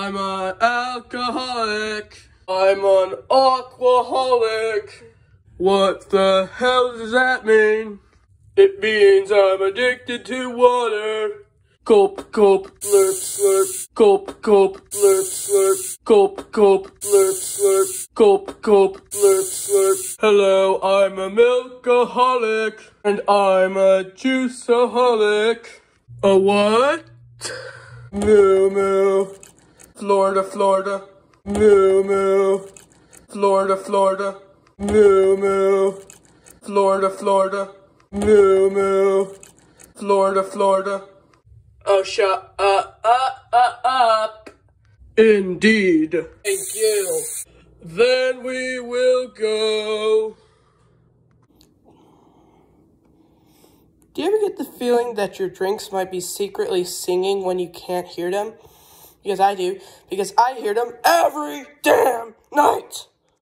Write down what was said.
I'm an alcoholic. I'm an aquaholic. What the hell does that mean? It means I'm addicted to water. Gulp, gulp, slurp, slurp. Gulp, gulp, slurp, slurp. Gulp, gulp, slurp, slurp. Gulp, gulp, slurp, slurp. Hello, I'm a milkaholic. And I'm a juiceaholic. A what? Moo moo. Florida, Florida. Moo moo. Florida, Florida. Moo moo. Florida, Florida. Moo moo. Florida, Florida. Oh, shut up. Indeed. Thank you. Then we will go. Do you ever get the feeling that your drinks might be secretly singing when you can't hear them? Because I do. Because I hear them every damn night.